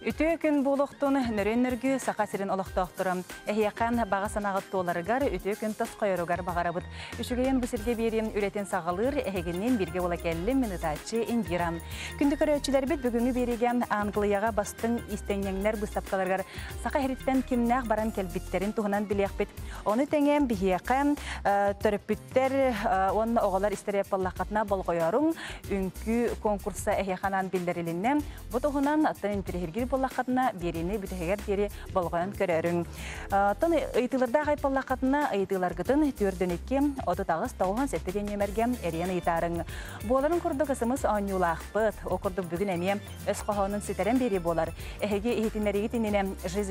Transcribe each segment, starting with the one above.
Үтө күн болуқтун нөрөннөргү сақа сирин олықтоқтырым. Эхияқан баға санағыт толарыгар үтө күн тас қойыругар бағарабыт. Үшігейін бұсірге берем үлетін сағалыр эхегеннен бірге ола кәлім минутачы индирам. Күнді көрөчілер бит бүгінгі береген Англияға бастың истенеңнер бұстапқаларғар сақа херіттен кімнәқ баран кәлбіттерін туғынан білек бит. Оны тәңем бігеқан төріппіттер оны оғалар истереп баллақатына болғойарың үнкі конкурса эхияқанан білдерілінен бұтығынан аттан интерхергер боллақатына берені бүтігер дері болғойын көрерің. Тон ұйтылырда ғайп боллақатына ұйтыларғытын түрдінікке отытағыз тауған сәттеген емерген әрен ұйтарың. Боларын күрді қысымыз оңюлақпыт. Оқырдық бүгін әне өз қоғының сетерен бері болар. Әхеге ехетінерге тініне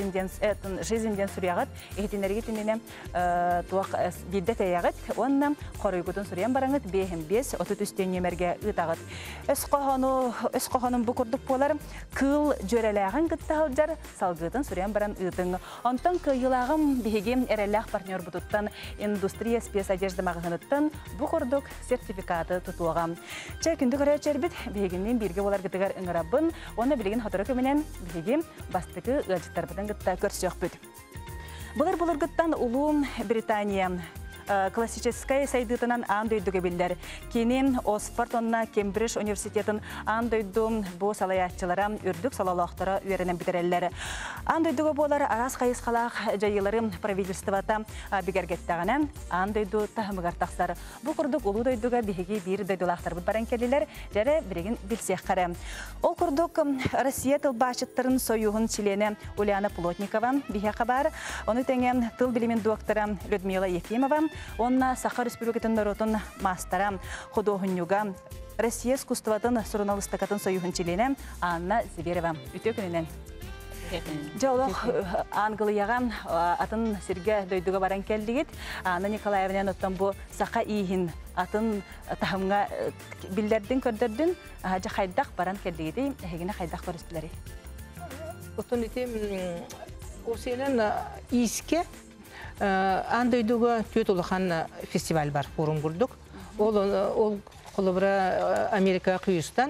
жизінден сүрияғыт, ехетінерге тініне туақ биддет әяғыт, онына қорыйгудын сүриян бараңыт, бейхін бес, отыт үстен емерге ұйтағыт. Өз қоғының бұқырдық болар, кыл жөреләғын күттағыл жар, салғытын сүриян баран ұйтың. Онтан күйілағым бейгем әреләқ партнер бұтыттан индустрия спец одежда мағығыныттан бұқырдық сертификаты тұтуғам. Чай күнді көрі чәрбіт, бейгеннен бірге олар гітігер ұңырабын, оны білген хотыры көменен бейгем бастықы ұлжыттарбыдан гітта көрсіөк бүд. Бұлар гіттан Улу Британия классическая сайдытынан андойдуга билдер. Кенен Осфорд онна Кембридж университетін андойдум бу салаятчылара үрдік салалақтары үйерінен бітерелер. Андойдуга болар арас қайысқалақ жайыларым правительствата бігергеттағанан андойду тахымығар тақсар. Бұл күрдік ұлу дойдуга бігеге бір дойдулақтар бұд баран келелер, жәрі бірегін білсек қары. Ол күрдік Россия тыл башыттырын союғын чилені Ульяна Плотникова біге қабар. Оны тәңен тыл білімен доктора Людмила Ефимова, онна Саха Республикатын наротын мастарам художнюга Россия искусствотын журналистикатын союғын чилене Анна Зверева. Үте күнінен. Жаулық Англияға атын сирге дөйдігі баран келдігіт. Анна Николаевнен оттан бұл Саха ийхін атын тахымға білдердің көрдердің жа қайдақ баран келдігіді. Әгіне қайдақ көрістілері. Оттан етем осенен иске Андойдуга төт улахан фестиваль бар, форум күрдік. Ол қолыбыра Америка күйістан,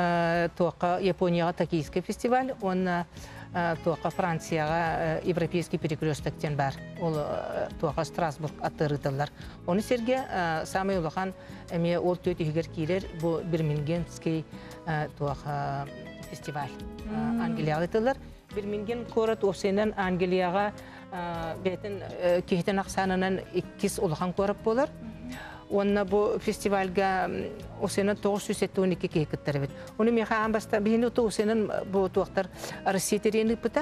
туаққа Японияға Токийский фестиваль, оны туаққа Францияға Европейский перекрестіктен бар. Ол туаққа Страсбург атты рытылар. Оны серге самай улахан ол төт егер кейлер, бұл Бирмингемский туаққа фестиваль. Англияға ытылар. Бирминген көрет осенен Англияға бәтін кейтен ақсанынан 2 ұлған көріп болар. Онна бұл фестивальға осенен 912 кейкіттері бет. Оны меға анбаста бейіні осенен бұл туақтар Россия терені бұта.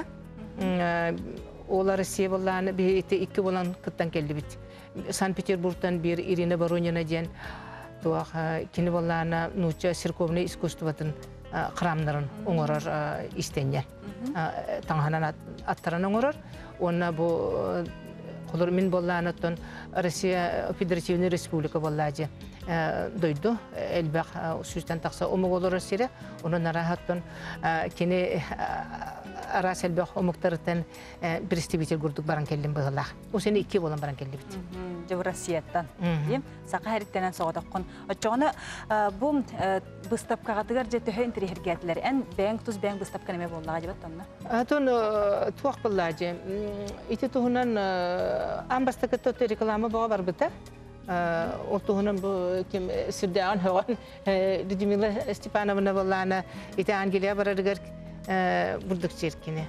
Ола Россия болағаны бейті 2 болан күттан келді бет. Санкт-Петербургтан бір Ирина Воронина ден туақ кені болағаны Нуча церковный искусствотын қырамдарын оңырар істенер. Таңғанан аттаран оңырар. Онна бұл қолыр мен болағанаттан Россия Федеративный Республика болағады дойду. Әлбәқ сүзден тақса омық олыр Россия. Оның арағаттан кені арас әлбәқ омықтарыттан представитель күрдік баран келдім бұғылақ. О сені 2 болан баран келді біт. Жау Россияттан. Сақа әріттенен соғадаққын. Отчоғаны бұл бұстапқағатығар жетіхі интерегергетілер. Ән бәң тұз бәң бұстапқанеме болуға жебаттанна? Атон туақ болағады. Ити тұғынан амбастықы рекламы бұға бар бұта. Ол тұғынан бұл сүрдеған оған Людмила Степановна болағына ити Ангелия барарығар бұрдық жеркені.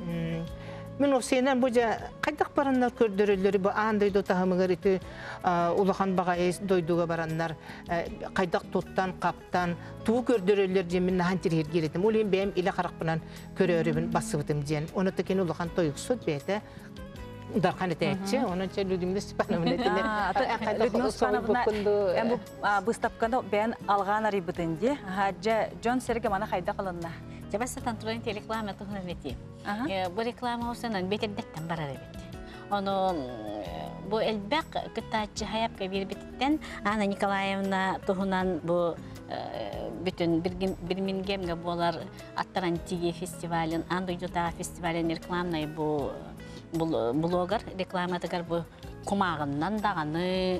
Мен осенен бұжа қайдақ бараннар көрдірілері бұл андойды тағымығыр еті ұлақан бағайыз дойдуға бараннар қайдақ тоттан, қаптан, туы көрдірілер жемін нағантер ергеретім. Ол ең бәйім илі қарақпынан көрерімін басыбытым ден. Оны тәкен ұлақан тойықсуд бәйті Дархан етәйтші, оның че Людмила Степановна етілер. Людмила Степановна бұстапқанда бәйін алған арай бұтынде. Джон Серге мана қайда қалынна? Жабасы тантурын реклама тұғынан еті. Бұл реклама осынан бетердеттен барар әбет. Оны бұл әлбәқ күттачы хаяпқа бербеттен Анна Николаевна тұғынан бұл bütün Birmingham'ga болар Atlantiye festivalin, Andojota festivalin reklamnay bu blogger reklamatıgar bu kumağından dağını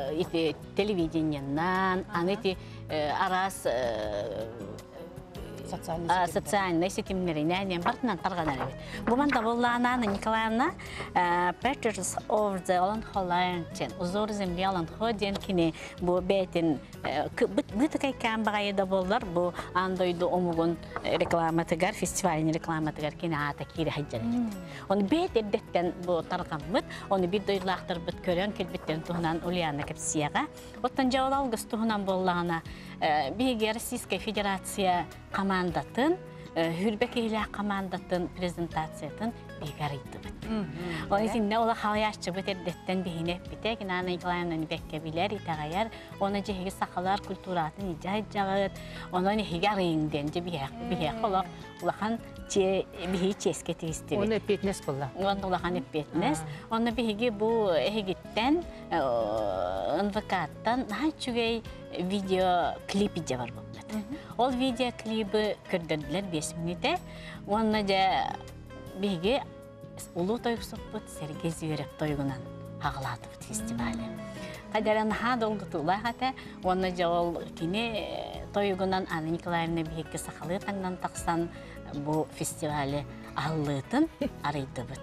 televizyondan, aneti aras социальный сетимнеринен бартынан тарганар бит. Буман да боллана Николаевна Pictures of the Holland Holland узор земли Holland Holland кине бу бетин бит кайкан багайда боллар бу андойду омугун рекламатыгар фестивалин рекламатыгар кине ата кире хаҗҗан. Он бет эддеттен бу тарганмыт, оны бир дойлактыр бит көрөн келбеттен туһунан Ульяна кепсияга. Оттан жавал гыстуһунан боллана биге Российская Федерация командатын Хүрбек иле командатын презентациятын бигарыйды бит. Оны синне ола халыяшчы бит эддеттен бихине бите кинаны Николаевна бекке билер итагаяр, оны жеги сакалар культуратын ижайжагыт, оны хигарыйнден же бихе колок улахан че бихи ческе тигистиби. Оны петнес болла. Оны улахан петнес, оны бихиги бу эхигиттен НВК-тан хачугей видео клипи же бар болду. Ол видео клипи көрдөрдүлөр 5 минуте. Оны же биге улуу тойгусуппут Сергей Зверев тойгунан хагалатып фестивале. Кадаран ха долгутула хата, оны же ол кине тойгунан Анна Николаевна биге сакалы таңнан таксан бу фестивале аллытын арыйдыбыт.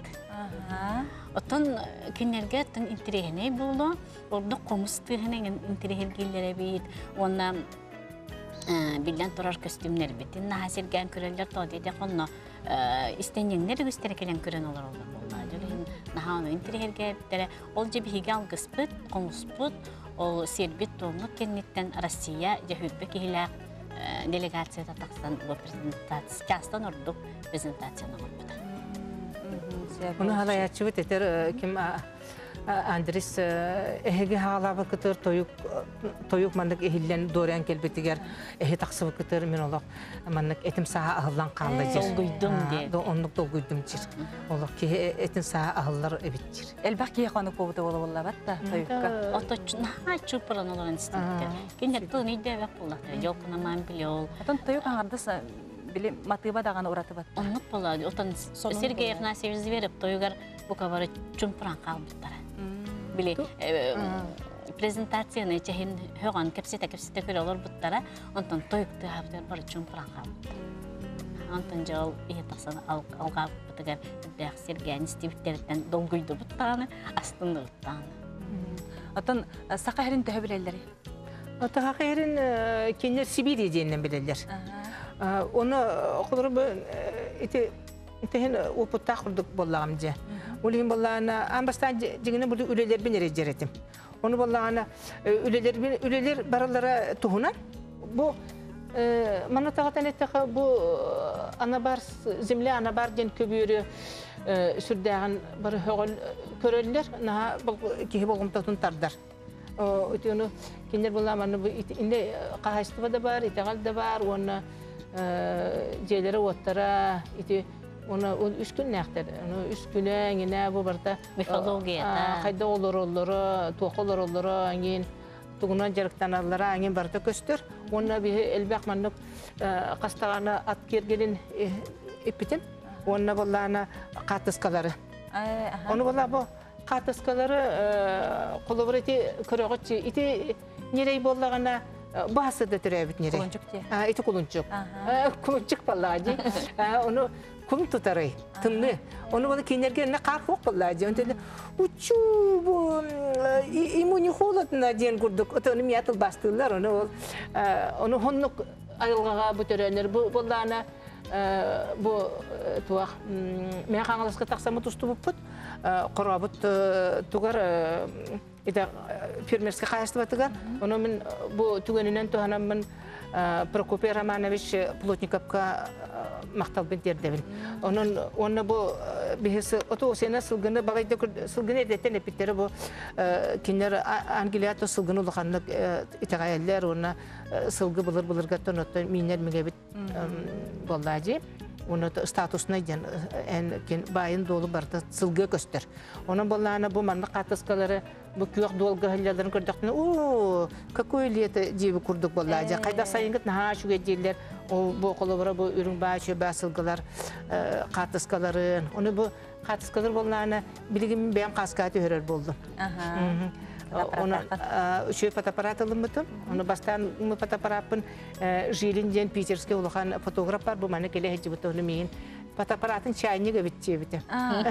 Отон кинерге тын интерехне болду. Орда комустыгынын интерехелгелери бит. Онна билен турар костюмнер бит. Нахасирген көрөлөр тодеде конно истенеңнер үстерекелен көрөн олар болду. Жөлүн наханы интерехелгелери ол же биге алгыспыт, комуспут, ол сербит томну кеннеттен Россия жахүрбек иле делегацияда таксан бу презентация, частан ордук презентацияны болду. Onu halayatçı bit eter kim Andres ehge halaba kıtır toyuk mandık ehillen doğrayan kelbetiger ehe taksıbı kıtır min olaq mandık etim saha ahıllan kaldı jir. Dolguydum diye. Onluk dolguydum jir. Olaq ki etin saha ahıllar ebitjir. Elbaq ki qanı povda ola bolla batta toyukka. Otoçuna çupran olan istinlikte. Kenya tuni de ve pullakta. Yolkuna man biliyor. Atan toyuk аңардыса били матыба даганы уратып атты. Оннук болады. Отан Сергей Афанасьевич Зверев тойгар букавары чумпран калбыттара. Били презентацияны чехин хөган кепсете көрөлөр буттара, онтон тойукты хаптар бар чумпран калбыттара. Онтон жол иетасан алга бутагар дәх Сергей Стивтерден долгуйду буттаны, астында буттаны. Atan saqahrın töhbelleri. Ata haqirin kenler Sibirya diyenden bilirler. Onu okulur bu iten oputta kurduk bollağımca. Olayım bollağına ambastan cigine burada üleler bin erecer ettim. Onu bollağına üleler baralara tuhunan. Bu manatağıtan ettiği bu anabar zemle anabar den köbüyürü sürdüğün bir högül köröller. Naha kihi bolğum tatun tardar. Onu kenler bollağına bu inde qahaştıva da var, iteğal da var. Onu jeleri ottara iti ona 3 gün näxter. Onu 3 güne yine bu barda Mifologiyada. Qayda olur, toqolor olur, angin tuğunan jarıktanarlara angin barda köstür. Ona bir elbaq manlık qastağana at kergelin ipitin. Ona bollana qatıskaları. Onu bolla bu qatıskaları qolobur iti körögüçi iti nerey bollagana bahası da türebit nere. Kuluncuk diye. Iti kuluncuk. Kuluncuk ballacı. Onu kum tutarı, tınlı. Onu bana kinerge ne qarxoq ballacı. Onu dedi, uçu bu imuni holatına diyen kurduk. Onu miyatıl bastılar. Onu honnuk ayılgağa bu törenler. Bu ballana bu tuaq meğanlaska taqsamı tustu buput. Qorabut tugar ida firmerske qayaştıbatıgar. Onu men bu tügeninden tuhanam men Prokopy Romanovich Plotnikovka maqtal benterdevin. Onun bu bihisi oto sene sılgını bagayda sılgını edetten epitleri bu kinler Angliyato sılgını uluqanlık itagayeller ona sılgı bulur gattonotto minner megabit bollacı. Onu statusuna en bayın dolu barda sılgı göster. Onun bollana bu manlı qatıskaları bu kuyaq dolga hallarını gördükten o какое лето диби курдук боллажа кайда сайынгыт наха шуге жерлер bu kolobora bu ürün başı basılgılar qatıskaların onu bu qatıskalar bollana bilgim ben qaskatı hörer boldum. Үші фотоаппарат алынмытым. Оны бастан мы фотоаппаратын жилин ден питерский улахан фотограф бар. Бұл маны келе хеджі бұты оны мейін. Фотоаппаратын чайнеге бітче біті.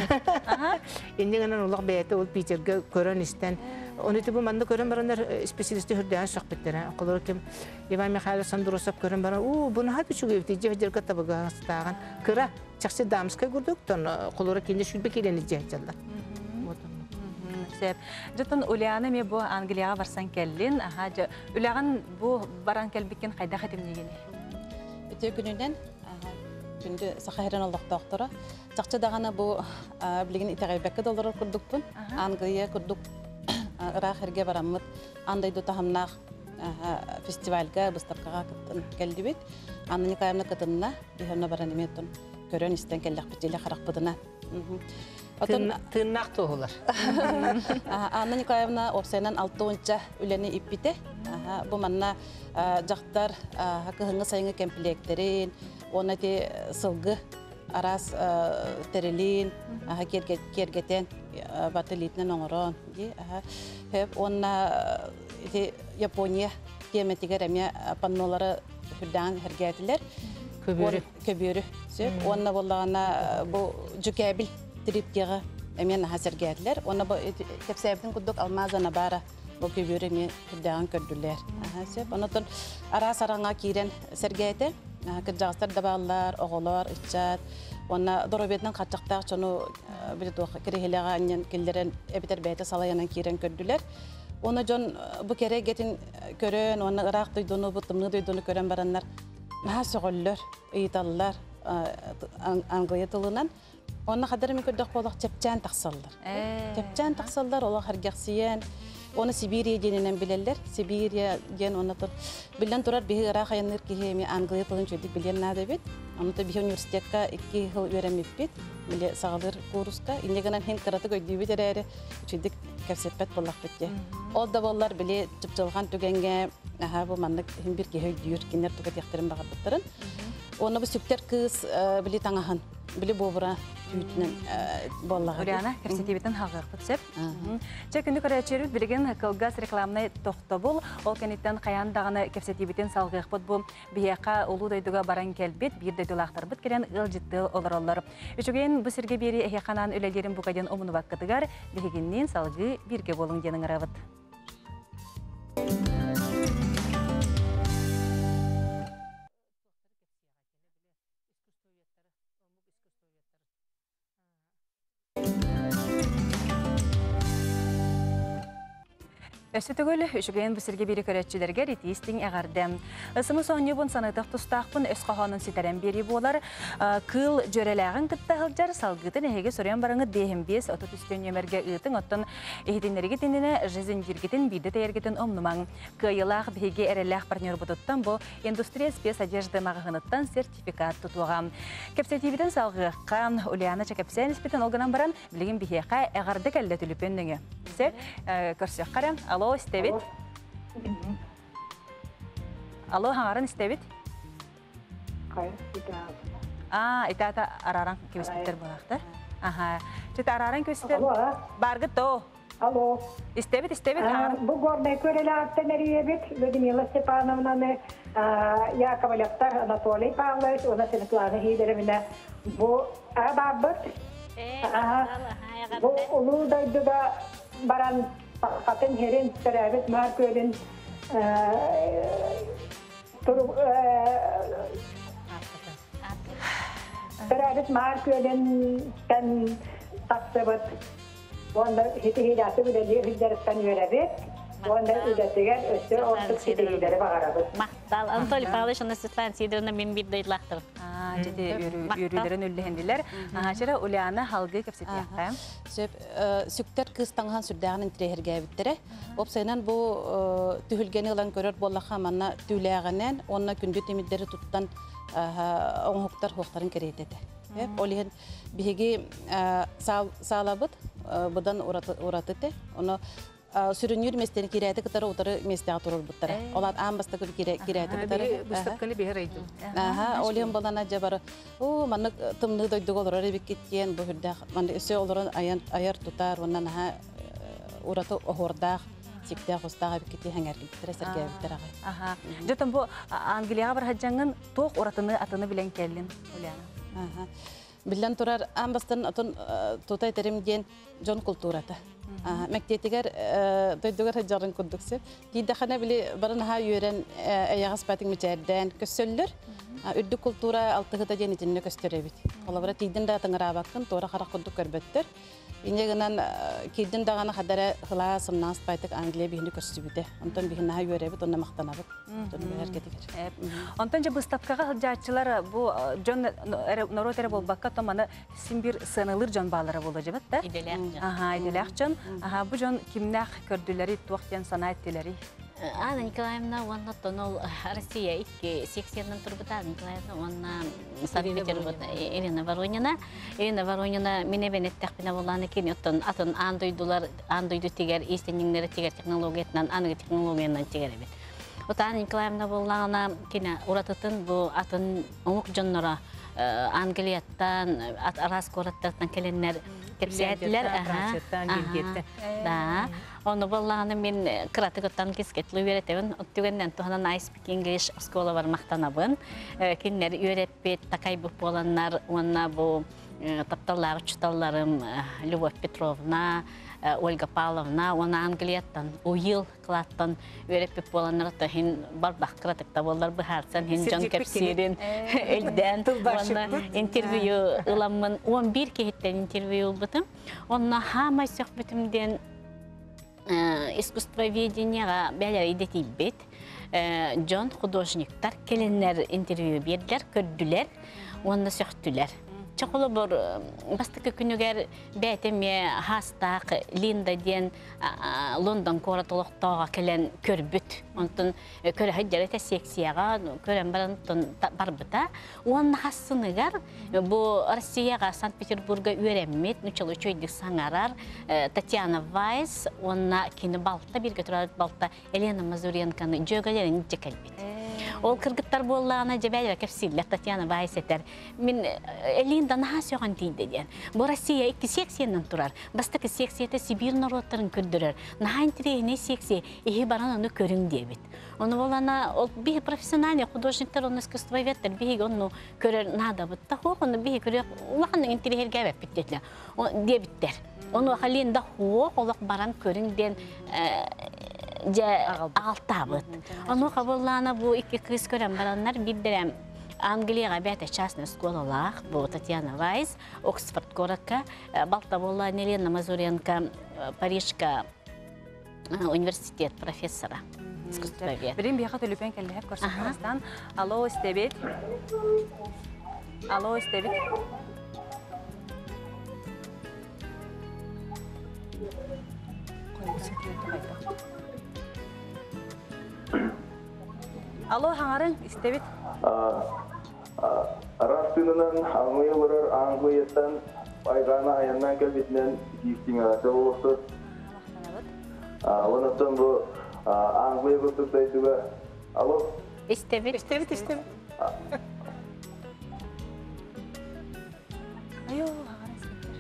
Енден олақ бәйті ол питерге көрін істен. Оны бұл манды көрін барандар специалисті хүрден шақ біттері. Қолыр кем Иван Михайлов Сандуросов көрін баран. Бұны хат үшіге біті. Жевдерге табыға астаған. Кыра чақсы дамскай көрдік. Қолыр кенде шүлбе келені жайчалар. Жотон Уляна ме бу Англияга барсан келлин. Уляган бу баран келбиккен кайда хатимнегени? Өтө күнүнөн күндү сахаран Аллах доктора. Чакча дагана бу билген итагайбекке доллар курдукпун. Англия курдук. Рахерге бараммыт. Андай до тахамнах фестивальга выставкага келди бит. Анны кайымна кытынна бихемна баран эметтон. Көрөн истен келдик бителе каракпыдына. Тыннақ тоғылар. Анна Николаевна опсайнан 6-нча үлені иппите. Бұл манна жақтар кығыңы сайыңы кемпілектерін, оны те сылғы арас терелин, кергетен баты литнен оңырон. Онна Япония теметігер әме паннолары хүрден әргетілер. Көбірі. Онна болағына бұл жүкәбіл Трипкеға әмен хасыргәділер. Оны кепсәбдің күдік алмазана бара бұл көбірі мен күрдіған көрділер. Онытын ара-сараңа кейрен сәргәді. Кіржағыстар дабалар, оғылар, үтчат. Оны дұрабетінің қатшақтақ жону керехелеға әнен келдерін әбітер бәйті салайынан кейрен көрділер. Оны жон бұл кере кетін көрін, оны ұрақ дүйдіні, бұттымны дүйдіні көрен баранлар. Наға соғылыр, ұйталылар Англия тылынан. Оны қадары мен көрдік болақ тепчән тақсалдар. Тепчән тақсалдар, олақ әргәқсиен. Оны Сибирия денінен білелер. Сибирия ден оны тұр. Білден тұрар бігі ұрақ айыныр кейі мен Англия тұлын чөйдік білен нады бет. Оны тұр бігі университетка 2 жыл өремеп бет. Біле сағалыр курсқа. Инегінен хен қыраты көйді бет әрі чөйдік кәпсеппет болақ бетте. Ол да болар біле түпчылған түгенге бұл маңдық бір кейі өйдүйір кенер түгет яқтырын бағар бұттырын. Оны бұл сүптер қыз біле таңахан. Біле бобыра түйітінен боллағы. Уляна, көрсетебетін хағыр құтсеп. Чекінді көрәтшеріп білген қылғас рекламны тоқты бұл. Ол кәнеттен қаяндағыны көрсетебетін салғық бұд бұл. Бияқа олу дойдуға баран кәлбет, бір дойдулақтар бұд керен ұл житті олар олар. Үшіген бұл сірге бері әйеқанан өлелерін бұқаден омыны баққытығар, бігеннен салғы бірге болың денің арабыд. Өсітігіл үшігейін бүсірге бері көрәтшілерге ретейістің әғардым. Үсімі соңны бұн санытық тұстақпын өс қоғанын сетәрен бері болар. Кыл жөреләғін күттағыл жар салғытын әйге сөрен барыңы дейінбес отыт үстен өмірге ұйтың оттын ехетінлерге тендені жизын жергетін бейді тәйергетін омнымаң. Кыйылақ бейге әреләқ партнер бұтыттан бұл индустрия спес одежды мағығыныттан сертификат тұтуғам. Кепсетебетін салғыққан Уляна Чакепсен іспетін олғынан баран білген бейеқа әғарды кәлді түліпенніңі. Көрсек қарам. Алло, Стевит. Алло, хаңарын Стевит? Итата араран кебестер болақты. Четі араран кебестер барғыт о. Алло. Стевит, хаңарын. Бұл горный көрелі аттенерие бет. Людмила Степановнаны Яковлевтар Анатолий Павлович, она Светлана Хидеровна. Бұл абабыт. Бұл ұлу дойдыға баран Qatın herin tərəvət markörün tərəvət markörün tən taqsıbıt onda hidayatı biləcək hidayatdan verəbət onda üdətiger ötü ortaq hidayatları bağırabıt. Maqtal Anatoliy Pavlovich ona Svetlana Sidorowna men bir deylaxtır. Jadi yürüdürün üllühendiler. Şöyle Ulyana halgı kapsitiyakka. Süktер kız tаңхан сүрдәгән интерьерге биттере. Опсайнан бу түһүлгәне улан көрөр боллаха манна түләгәнен, онна күндү темиддәре туттан оңуктар хохтарын керетете. Олиһен биһиги салабыт будан уратыте. Оны сүрүнүр местени кирәте кытары утары местә турыр буттара. Олар амбаста күр кирәте кытары. Выставканы бер айды. Олиһен болана жабары. О, манны тымны дойдуг олар бик кеткен бу хүрдә. Манны өсө оларын аяр тутар, оннан ураты охордак. тикте хостага бикити хәңәргиттер сәргәбиттер агай. Аха. Жотон бу Англияга бар хаҗаңын тоқ уратыны атыны белән келлин, Уляна. Аха. Билен турар амбастан атон тотай теримден жон культурата. Мәктетигер дойдугар хаҗарын курдуксы. Диде хана биле барын ха йөрен аягас патик мичәрдән көссөллөр. Үрдү культура алтыгыта денетинне көстөрөбит. Алабара тиден да тыңырабаккын тора харак курдук көрбөттөр. Инегенен киден даганы хадара хыласымнан спайтык Англия бихини көстүбүтэ. Онтон бихини ха йөрөбит, онна мактанабыт. Онтон эркетигер. Онтон же быстапкага жаачылар бу жон норотере болбакка томаны симбир сынылыр жон баалары болду жебет да? Иделек. Аха, иделек жон. Аха, бу жон кимнах көрдүләри, туактен санайттылары. Анна Николаевна, ванна тонол Россия икки сексиянан турбута. Анна Николаевна, ванна Санкт-Петербург Ирина Воронина. Ирина Воронина мине бенеттәхпине буланы кен оттон атын андойду тигер истенниңнәре тигер технологиятынан аныгы технологиянан тигер бит. Ота Анна Николаевна булгана кине уратытын бу атын оңук жоннора Англияттан арас кораттан келеннер кепсиятлер да. Оны болланы мен кратыгыттан кескетлі үйретебін. Оттүгеннен туғанан I speak English школа бар мақтанабын. Кенлер үйретпет, такай бұп боланлар, онна бұл тапталар, чуталарым Любовь Петровна, Ольга Павловна, оны Англияттан, Уил Клаттан үйретпет боланлар, хин барбақ кратыкта болар бұхарсан, хин жон кепсирин элден. Интервью ыламын, 11 кехеттен интервью бұтым. Онна хамай сөк бүтімден искусствоведенияға бәлер идети бет. Жон художниктар келенлер интервью берділер, көрділер, онны сөқтілер. Чақылы бір бастықы күнігер бәйтеме хастақ Линда ден Лондон коратылықтауға келен көрбіт. Онтын көрі хаджарыта сексияға көрен барбыта. Оның хассынығар бұл Россияға Санкт-Петербурга үйренмет, нүчілі чөйдік саңарар Татьяна Вайс, онына кені балта, бір көтірі балта Елена Мазуренканы жөгалерін жекелбет. Ол кыргыттар боллағына жебәлі кәпсілер Татьяна Вайс етер. Мен Элинда наға сөған дейді ден. Бұл Россия 2 сексиянан тұрар. Бастықы сексияты Сибир народтарын көрдірер. Наға интерегіне сексия, ехе баран оны көрің дебет. Оны болана, бігі профессиональный художниктар, оны искусствоветтер, бігі оны көрер нада бұтта. Оны бігі көрер, олағаны интерегерге әбәп біттетлер. Дебіттер. Оны Линда хоқ, олақ баран көрің ден алтабыт. Оны қабылланы бұл 2 қыз көрен баранлар білдірем Англияға бәті частный школалақ, бұл Татьяна Вайс, Оксфорд городқа, балта болла Елена Мазуренко, Парижка университет профессора. Бірін бияқы төліпен кәлі көрсетіңізден. Алло, істебет. Алло, істебет. Алло, хаңарын, істебет. Растынынан аңғыя бұрыр аңғыяттан айғаны аяннан кәлбетінен кейістің ағасы болуқты. Онықтан бұл аңғыя бұртық дайтыға. Алло? Істебет. Айо, хаңарын істебет.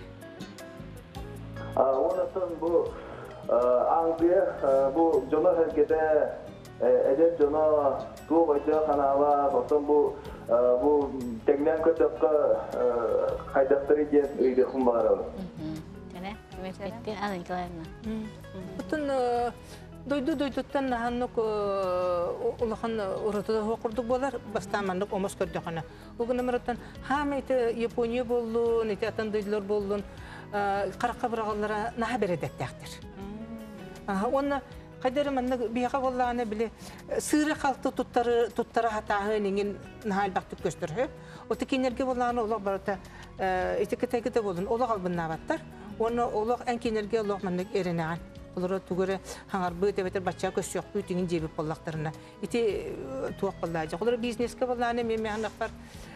Онықтан бұл аңғыя бұл жона әркеті әдет жона туы қойты қанала, сосын бұл тәңнен көтіққа қайдақтыры ден өйді құм бағар алы. Кәне, көмекетті, Анна Николаевна. Бұтын дойду-дойдуттан нағаннық ұлықын ұрытыда оқырдық болар, бастамандық омас көрді қана. Оғын өміріттен хам еті Япония болуын, еті атын дойдылар болуын, қараққа бірағалара наға бередеттәқтір. Оны қайдары манны бияға болағаны біле сыры қалты туттары хатағы неген нағал бақты көстірі. Оты кенерге болағаны олақ барыта етекетәкеті болын, олақ албын нағаттар. Оны олақ ән кенерге олақ манны ерінаған. Олары түгірі хаңар бұйт әбетер бача көс жоқ бұйтіңін жебіп болақтарына. Еті туақ болағы. Олары бизнеске болағаны мен меғанақ бар.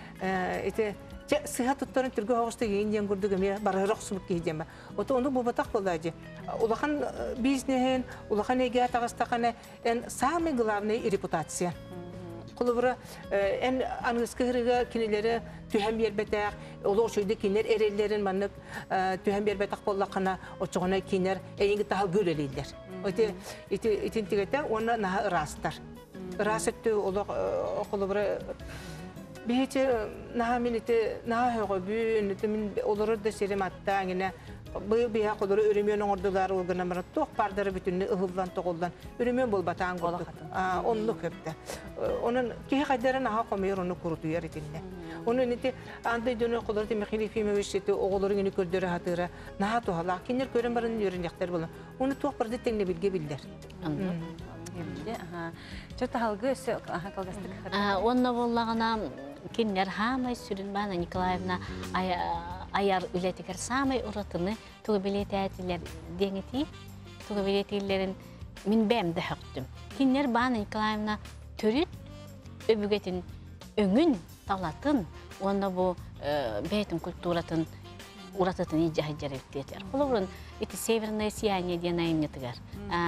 Сыға тұттарын түргі хоғысты кейінден көрдігі ме барғырақ сұбық кейден ба. Оты оны бұбатақ болады. Улахан бизнесін, улахан еге атағыстақаны самый главный репутация. Kulubura en anıskı hırıga kinileri tühem yerbetak, olur şöyle kinler erellerin manık tühem yerbetak bollakana oçuğuna kinler eyingi daha göleliler. İtin tigete ona naha rastar. Rasettü olur kulubura bir naha minite naha hübü nitemin olur da serim hatta yine bu bir kadar ürümün ordular organları çok parları bütün ıhıldan toğuldan ürümün bol batan oldu. Onluk hepte. Onun ki kadar naha komuyor onu kurutuyor itinde. Onun nite anda dönü kadar da mekili filmi veşti oğulların yeni kördere hatıra naha tohala kinler körümlerin yörünecekler bulan. Onu çok pardı tenle bilgi bildiler. Çok halgı kalgastık. Onunla bollağına kinler hamay sürün bana Nikolaevna ayar ületiker samay uğratını tuğabiliyetiler deneti tuğabiliyetilerin min bem de höktüm. Kinler bana Nikolaevna törüt öbügetin öngün talatın onda bu beytin kulturatın uğratatın icah ettiler. Olurun iti severine siyanye diye nayimnetiler.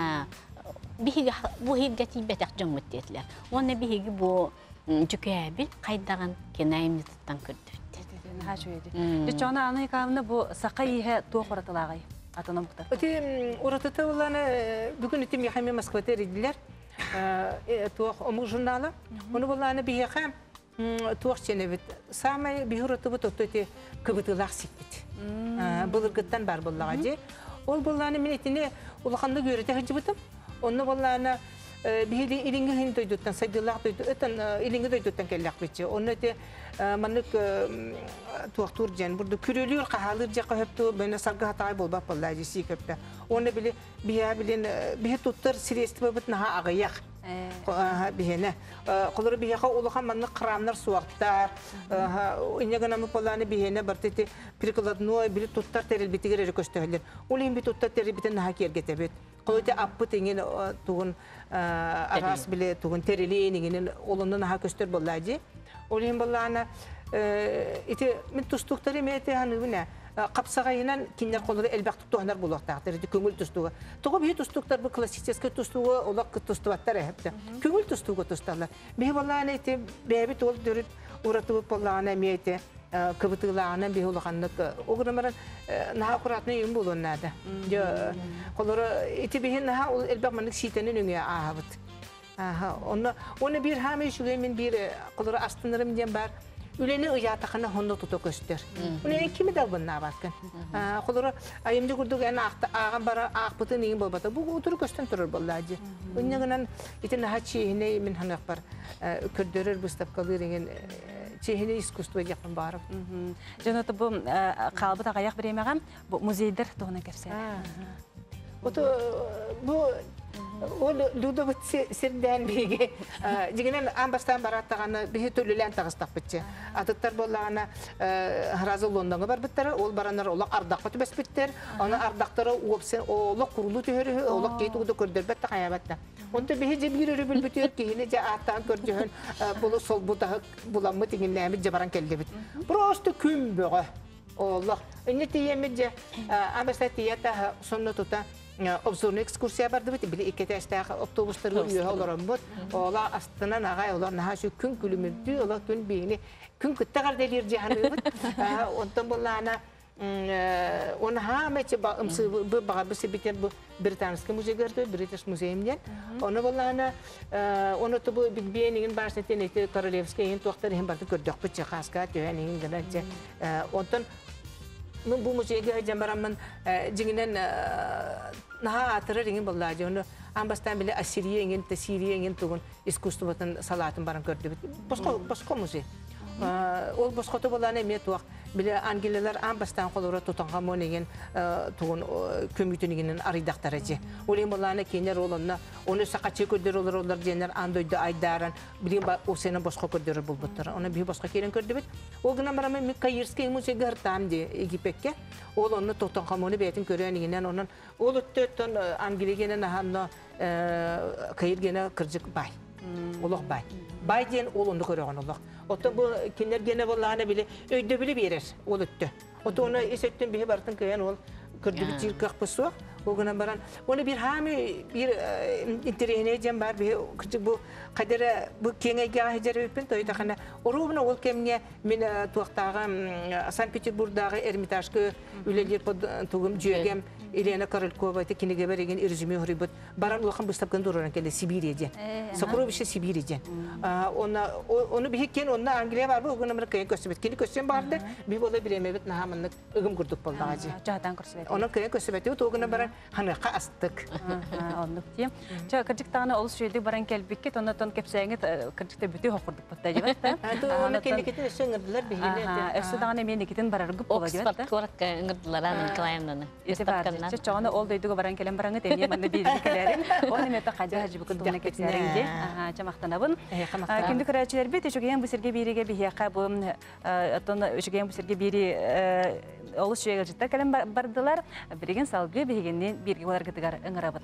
Bu higati betek jomut dediler. Onda bihigi bu cükebil kaydagan kenayimni tuttan kördü. Ha şöyle. Düçana anı kavna bu sakayı tuğ qoratılağay. Atana muhtar. Öte uğratata olana bugün itim yaxamı Moskva'da eridiler. Tuğ omur jurnalı. Onu bolana bir yaxam tuğ çenevit. Samay bir uğratı bu tuttu kıbıtılaq sikbit. Bulurgıttan bar bollağacı. Ol bolana minetini ulaqanda görete hıcıbıtım. Onu bolana bir ilingi hin doyduttan saydılaq doydu. Öten ilingi doyduttan kellaq bitçi. Onu te manık tuğtur jen burada kürülüyor qahalır jaqa heptu bana sargı hatay bolbap bollacı sikepte. Onu bile bir tuttur siresti babıt naha ağayak. Bihene. Qolları bihaqa uluqa manık qıramlar suaqtar. İnegana mı polani bihene barteti pirikladno bir tuttar teril bitigere kösteheler. Olim bir tuttar teril bitin naha kergetebet. Qoyte appı tengin tuğun aras bile tuğun teriliğinin olundan naha köster bollacı. Olim bollana iti min tustukları mete hanıbına kapsağayınan kinler kolları elbaq tuttuğanlar bulaqtaqdır. Köngül tustuğu. Tuğu bir tustuklar bu klasik tustuğu olaq tustuvatlar hepte. Köngül tustuğu tustarlar. Bir bollana iti bebi tol dörüt uğratıp bollana mete kıbıtılağına bir olaqanlık. O günümlerin naha kuratına yum bulunnadı. Kolları iti bihin naha elbaq manlık şitenin önüne ahabıt. Onu bir hami şülemin bir kolları astınlarım diyen bar. Üleni ıyataqına honda tutu göster. Onu kimi de bunna bakın. Kolları ayımda kurduk en ağam bara ağbıtı neyin babata. Bu oturu gösten turur bollacı. Onun itin naha çiğhine min hanaq bar. Kördörür bu stapkalır ingen çiğhine iskustu yapın barım. Canıtı bu qalbı taqayak biremeğem bu muzeydir toğuna kefse. Bu o Ludovit sirden bigi. Jiginen ambastan barattağını bir türlülen tağыстaq bitçe. Atıttar bollağına harazı London'a bar bitter. Ol baranlar olaq ardaq batı bes bitter. Ona ardaqtara uopsen olaq kurulu tühörü olaq geyt uğda kördür bette qayabatta. Onda bir hece bir ürü bülbütüyor ki yine ja ahtan kördüğün bulu sol bu da bulanma tinginlemi jabaran kelli bit. Prosto küm böğü. Allah. Ünlü tiyemece ambastan tiyata sonuna tuta. Obzorlu ekskursiya bardı bit. Bili iki teşte otobüsleri uyuyor olaram bud. Ola astına nağa olar naha şu gün külümürdü. Ola gün beyni gün küttegar delir cihanı bit. Ondan bollana onu ha meçe bu bağır bu biten bu Britanski müze gördü. British Museum'den. Onu bollana onu da bu Bienniğin başında neydi Korolevski'nin tuğakları hem bardı gördük. Bıçı kaska tühenin gönece. Ondan bu müzeye geleceğim baramın cinginen naha atırır ingin bollacı onu ambastan bile Asiriye ingin te Siriye ingin tuğun iskustuvatın salatın baran gördü. Başka müze. Ol başka bollana emniyet tuğak bile Angeleler ambastan kolora Tutankamon ingin tuğun kömütün inginin aridaktaracı. Olayım bollana kenler olunna onu sakaçı kördür olur diyenler andoydu aydaran bileyim o senin başka kördürür bulbuttur. Ona bir başka keren gördü bit. O gün baramın Mikayirski müze gırtam diye Egipekke. Ol onu Tutankamon'u betin gören inginen onun olu tötön Angele gene nahanna kayır gene kırcık bay. Olaq bay. Bay diyen olundu görüyorsun olaq. Oto bu kinler gene bollağına bile öyde bile verir oluttu. Oto onu esetten bir bartın kayan ol kırdı bir çirkak pısuaq. Oguna baran. Onu bir hami bir internet var bir bu kadar bu kenge gahıcı toyda kana. Orubuna ol kemne min tuaqtağı Sankt Peterburg'dağı Ermitaj'ı üleler tugum jüyegem Elena Karolkova tekiniğe beregen irzimi horibut. Baran ulaqan bustapkan duran kelle Sibiriya'dan. Sakuro bir şey Sibiriya'dan. Onu bir hikken onunla Angliya var bu oguna Amerika'ya göstermek. Kini gösteren vardı. Bir bola bilemevet nahamanlık ıgım kurduk bolda acı. Жаһатан көрсөбөт. Ona köye göstermek. O oguna baran hanıqa astık. Оннук тием. Ча кырдык тагына олус жүйдү баран келбикке тоннотон кепсеңе кырдыкта бүтү хокурдук бутта жибат та. Onu kendikete söngürdüler bihine. Эссе дагана мен никитин бараргып бола жибат та. Оксфорд коракка ыңгырдылар анын Клаймнаны. Ча чоона ол дойдуга баран келен бараңы тени манда бийди келерин. Оны мета кажа хажы бүкүн туна кепсеринге. Ча мактанабын. Күндү көрөчүлөр бит үчүгөн бу серге бириге бияка бу тон үчүгөн бу серге бири олус жүйөгө жыттар келен бардылар. Бириген салгы бигеннен бирге олар кытыгар ыңырабыт.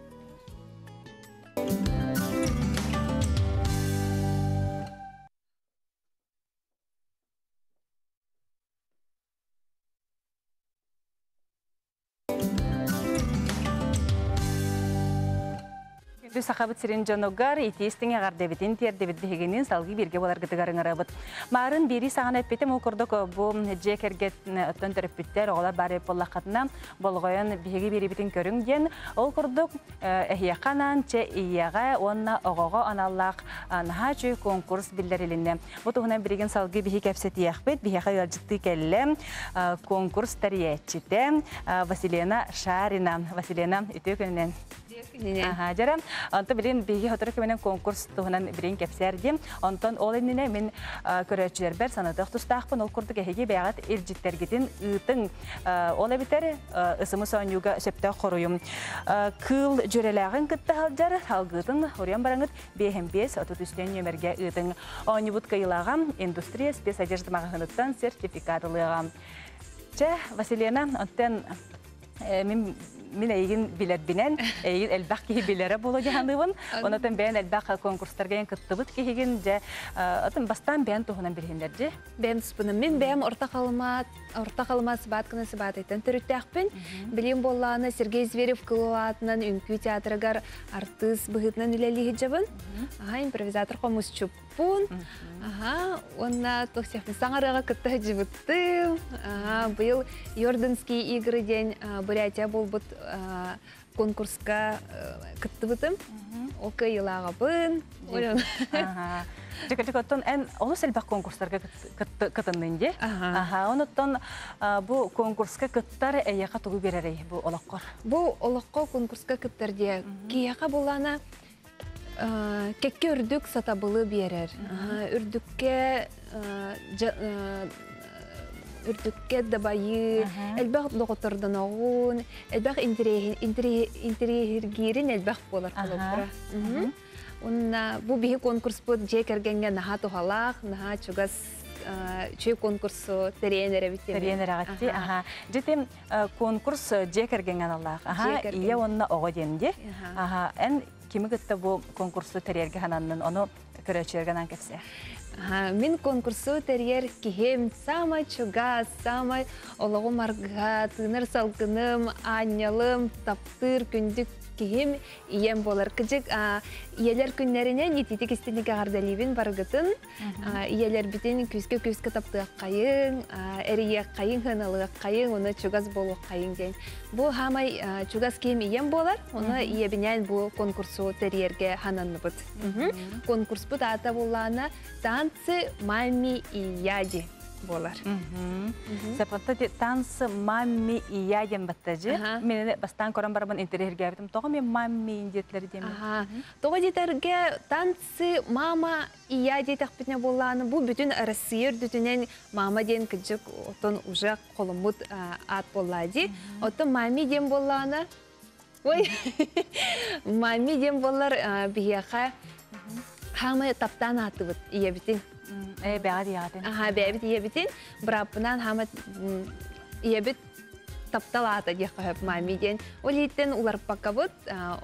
Күндү сахабыт сирин жоногар итистиң агар дебитин тер дебит бигеннен салгы бирге болар кытыгар ыңырабыт. Марын бири сагана эппетем ол кордок бу жекерге оттон терапевттер ола бары боллакатына болгоен биги бирибитин көрүнген ол кордок эхияканан че ияга онна огого аналлак нахачы конкурс биллерилинне. Бу тугунан бириген салгы биги кепсетияхбет бияга ялжытты келле конкурс тариячите Василена Шарина. Василена үтөкөнен жарам. Антон билин биги хотор кеменен конкурс тугунан бирин кепсердим. Антон олинне мен көрөчүлөр бер санатык тустакпын ол курдук эһиге бягат элжиттергитин ытың ола битер ысымы сонюга септе коруйум. Кыл жөрелегин кытта халжар халгытын орян бараңыт бехембес отутүстен нөмерге ытың онюбут кыйлагам индустрия спец одежда магазинаттан сертификатлыгам. Че Василена антен мен эйгин билет бинен эйгин элбак ки билере боло жаһаныбын. Онотон бен элбак конкурстарга кыттыбыт кигин же атын бастан бен тухунан билгендер же. Бен спуны мен бем орта калмат сыбатканы сыбатайтан төрүттәкпин. Билим болланы Сергей Зверев кылатынан үнкү театрыгар артист быгытынан үлелиги жабын. Импровизатор комусчуппун. Онна тохсяфын саңарыга кытта жибыттым. Быйыл Йорданский игры день Бурятия болбут конкурска кыттыбытым. Окей йылагабын. Жекетектон эн олус элбак конкурстарга кытыннынде. Онуттон бу конкурска кыттар эяка тугу беререй бу олоккор. Бу олокко конкурска кыттарде кияка булана кекке үрдүк сатабылы берер. Үрдүкке дабайы, элбак доктордан оғын, элбак интерьергерин элбак болар қалыпыра. Бу биги конкурс бу жекергенге наха тухалақ, наха чугас чүй конкурсу теренере битем. Теренере гатти. Жетем конкурс жекерген аналлах. Ия онна ого демде. Эн кими гытта бу конкурсу терерге хананнын ону көрөчүргөн анкепсе. Мен конкурсу терьер кихем самай чугас, самай ологу марга, тыныр салгыным, анялым, таптыр, күндүк кихем ием болар. Кыжык иелер күннеринен ететик истенеге гардаливин баргытын, иелер битен күзге таптык кайын, эрие кайын, хыналык кайын, оны чугас болу кайын ден. Бу хамай чугас кихем ием болар, оны иебинен бу конкурсу терьерге хананыбыт. Конкурс бу ата буллана танцы мами и яди болар. Сепатта танцы мами и яден баттажы. Мен бастан коран барабын интерьерге айтым. Тога мен мами индетлери деми. Тога дитерге танцы мама и яди тахпитне болланы. Бу бүтүн Россия дүтүнен мама ден кыжык отон уже колумут ат боллади. Отон мами ден болланы. Ой. Мами ден боллар бияха хамы таптан атыбыт иебитин. Бәғад иядын. Бәғад иебитин. Брапынан хамы иебит таптал ата дияқы мами ден. Ол еттен улар пакабыт,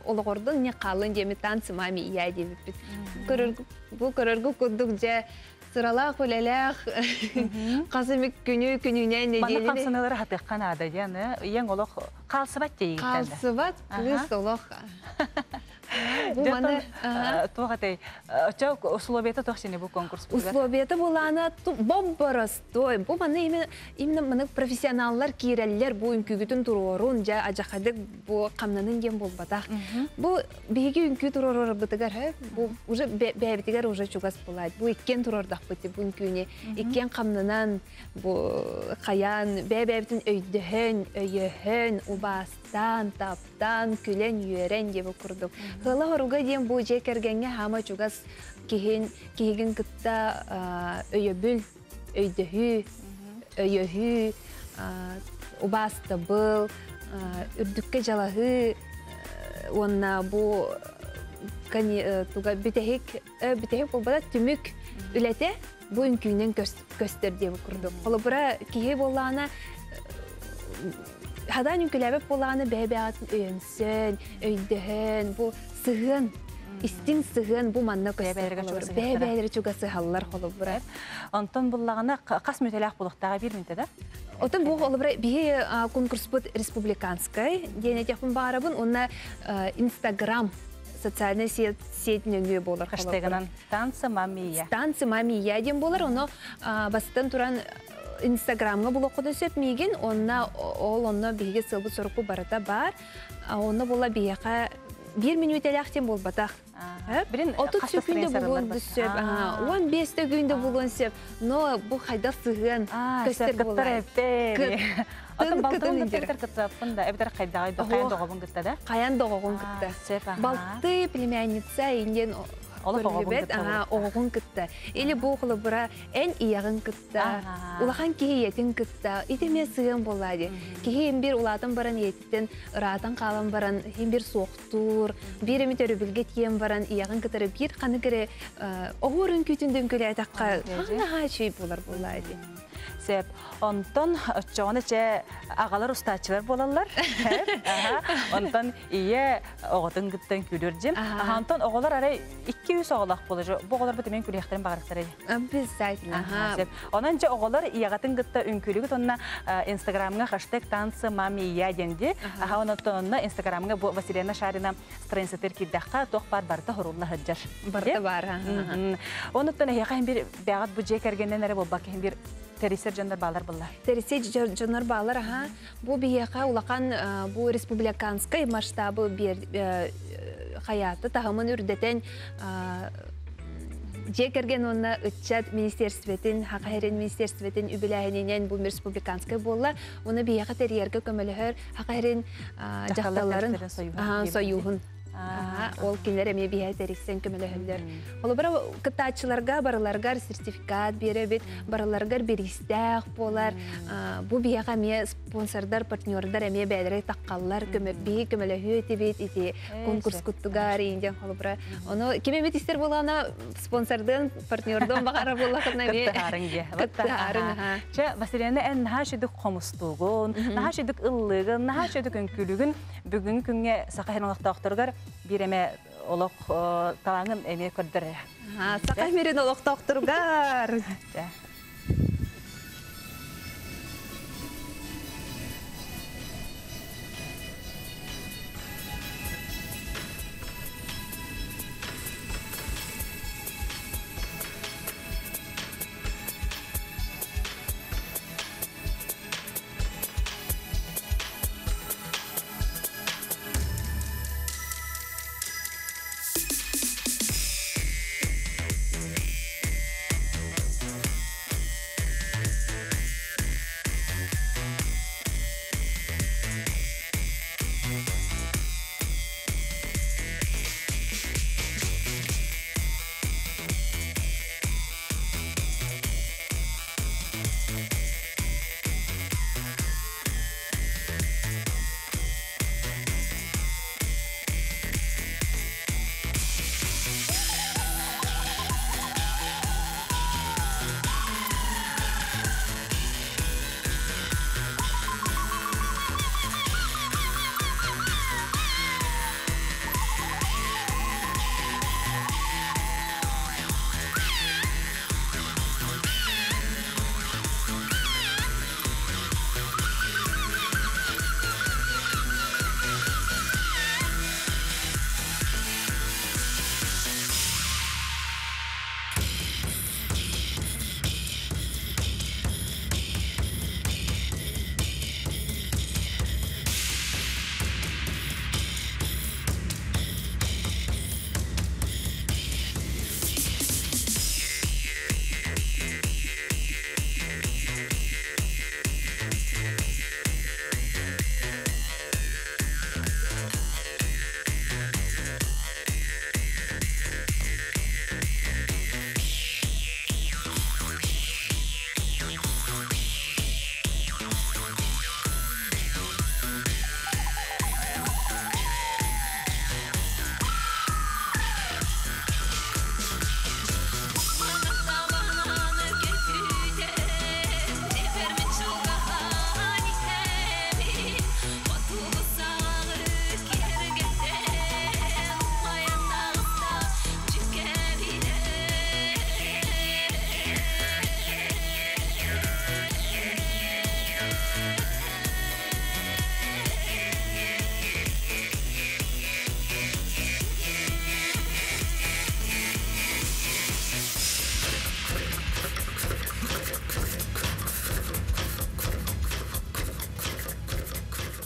олығырдың не қалын деме танцы мами ия дебит. Бұл көріргі күндік же сыралақ, өлеләқ, қазымик күнінен Маны недені. қамсыналары хатыққан ады, яны, ең олық қалсыбат дейін. Қалсыбат, плюс олық. Бұл маны... Туғатай, чау условиеті тоқшыны бұл конкурс? Условиеті боланы бомбарастой. Бұл маны именно маны профессионаллар, кейреллер бұл үнкігітін тұрорун, жа ажақадық бұл қамнанын ген бол батақ. Бұл бейгі үнкі тұророр бұтығар, бұл уже бәйбітігер уже чугас болады. Бұл иккен тұрордақ бұты бұл үнкіне. Иккен қамнанан бұл қаян, бәйбітін өйдіхін, өйіхін, убастан, таптан, күлен, үйерен деп құрдық. Хыла хоруга дем бу жекергенге хама чугас кихигин кытта өйөбүл, өйдөһү, өйөһү, убаста был, үрдүкке жалаһы, онна бу туга бүтехик болбада түмүк үлете бу үнкүнен көстөр деп курдук. Холобура кихи боллана Хадан үнкіләбіп болағаны бәбәғатын өйінсін, өйдіхін, бұл сығын, истин сығын бұл манна көстер қолыр. Бәбәлері чуға сығалылар қолы бұра. Онтон бұллағына қас мүтеләқ болықтаға бір мүнті да? Отын бұл қолы бұра бейі конкурс бұд республиканскай. Дене текпін бағарабын, онна Инстаграм социальный сетінің өй болыр. Хэштегінен «Станция Мамия». «Станция Мамия» ден болыр, оны бастан тұран Инстаграмға бұл оқыды сөп мейген, онна бейге сылбы сұрықпы барыта бар. Онна бола бейеқа 1 минут әліқтен бол батақ. 30 секунды болуынды сөп, 15 секунды болуын сөп. Но бұл қайда сығын көстер болады. Отын балтығын күттер күттапын да, әбітер қайдағай қаян доғабын күтті да? Қаян доғабын күтті. Балты племянница инден оғығын күтті. Или бұл қылы бұра ән ияғын күтті. Улахан кейі етін күтті. Итеме сығын болады. Кейі бір улатын баран еттен, ұратын қалан баран, бір соқтур, бір әмет өрібілге тиен баран ияғын күттірі бір қаны кірі оғырын күтінден көлі әтаққа қанаға шөй болар болады. Сеп, онтон çoğunu ağalar ustaçılar bolallar. Ondan iyi oğudun gıttan külürcüm. Ondan oğular araya 200 oğulaq bolacak. Bu oğular bu demeyin külüyeklerin bağırıqları. Biz zaten. Ondan oğular iyağıtın gıtta ünkülügüt onunla Instagram'a hashtag tansı mamiya dendi. Ondan Instagram'a bu Vasilina Şarina stransatır kirdaqqa toq barbarda horullah hıccar. Barda var. Ondan hem bir bağat bu cekergenenlere bu bakayım bir Terisi canlar bağlar bunlar. Terisi canlar bağlar, bu biyaka ulaqan bu respublikanskay masштабы bir hayatı tahımın ürdeten Jekergen ona ıçat ministerstvetin, haqayren ministerstvetin übülahininden bu respublikanskay bolla, ona biyaka teriyerge kömülühür, haqayren jaqtaların soyuğun. Ол келер әме бейе дәрексен көмілігілдер. Олы бұра кітатшыларға барыларғар сертификат беребет, барыларғар берістәқ болар. Бұ бейеға әме спонсордар, партнердар әме бәдірі таққалылар бейе көмілігі өтебет, ете конкурс күттігар ейінден олы бұра. Оны кемемет істер болғана спонсордың, партнердың бағара болақын әме кіттіғарын. Василияны ән наға шедік қомыстуғын, наға шедік ыллығын, наға шедік үнкілігін бүгін күнге сақайынлықтақтырғар bir eme olaq talağın eme kördür. Saqay merin olaq taqtırgar.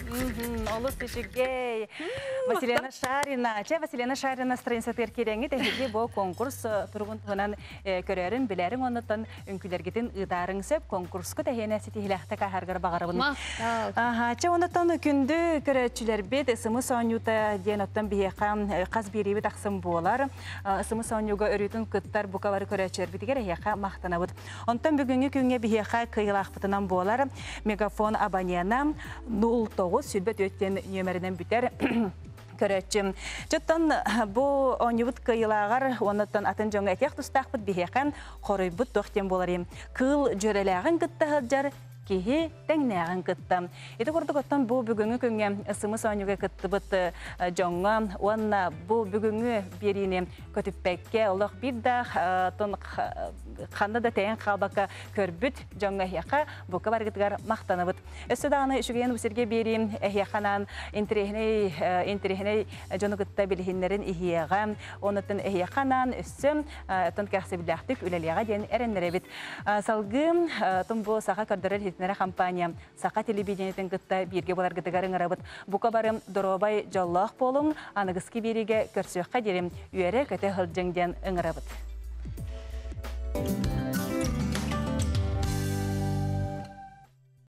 Олыс үшігей. Василена Шарина страница теркереңі тәхеге бұл конкурс тұрғын тұғынан көрерін, білерін оныттан үнкілергетін ұдарың сөп конкурсқа тәхені әсетігіләқті қағарғыр бағарабын. Ча оныттан күнді көрәтшілер бет ысымы соңюта ден оттан бейеқам қаз беребет ақсын болар. Ысымы соңюға өретін күттар бұқавары көрәтшілер бетігер әйеқа мақтанабыд. Онтан бүгінгі күнге бейеқа қиылақ бұтынан болар. Мегафон абонена 09 сүлбет өттен нөмірінен бүтер көрәтшім. Жыттан бұл оңыбыт кыйлағар, оныттан атын жоңа әтек тұстақпыт бейеқан қоройбыт тоқтен боларым. Кыл жөреләғын күтті ғылжар, кеге тәңнәғын күтті. Еті құрдық оттан бұл бүгінгі күнге ысымы соңыға күтті бұт жоңа, онна бұл бүгінгі беріне көтіппәкке олық бірдақ қанды да тәйін қалбаққа көрбіт жоңа яқа бұқы барғытығар мақтаны бұд. Өсі дағыны үшігейін өсерге берейін әйяқанан интерехіне жоны күтті білігінлерін ихияға, оныттың әйяқанан өсі тұн кәқсі біліқтік үлелеға дейін әрінлері бід. Салғым тұн бұл сақа көрдірір хетінері компания сақа телебидениетін күтті берге болар күтігарын ғырабыд. Бұқы барым дұробай жоллақ болың, анығысқы береге көрсіққа дерім үйері көті ғылжыңден ұңырабыд.